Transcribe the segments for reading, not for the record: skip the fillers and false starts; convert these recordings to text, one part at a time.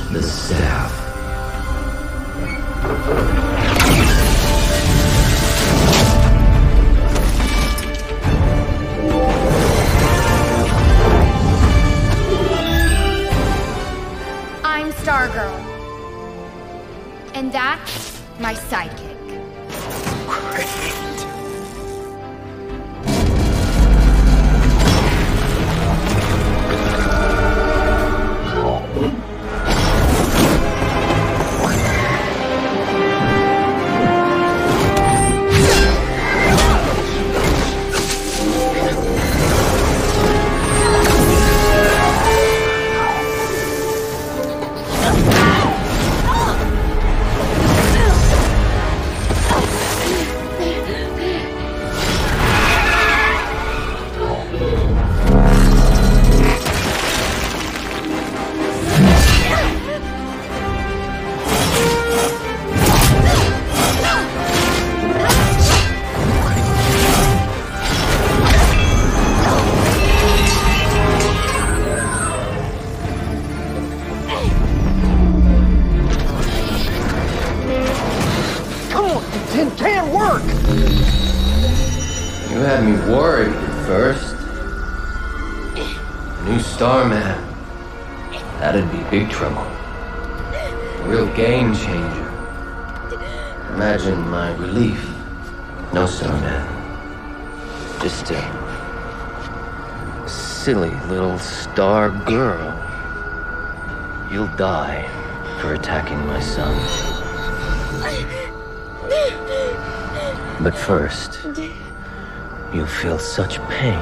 the staff. I'm Stargirl. And that's my sidekick. It can't work! You had me worried at first. New Starman. That'd be big trouble. A real game changer. Imagine my relief. No Starman. Just a silly little star girl. You'll die for attacking my son. But first, you feel such pain.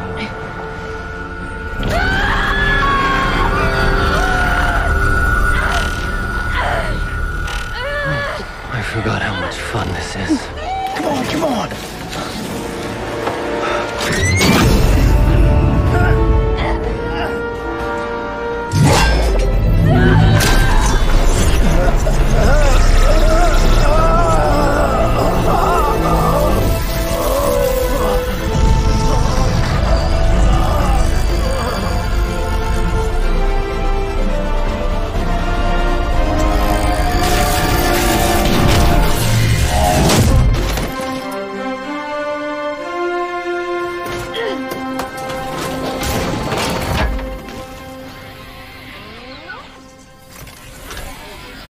I forgot how much fun this is. Come on, come on!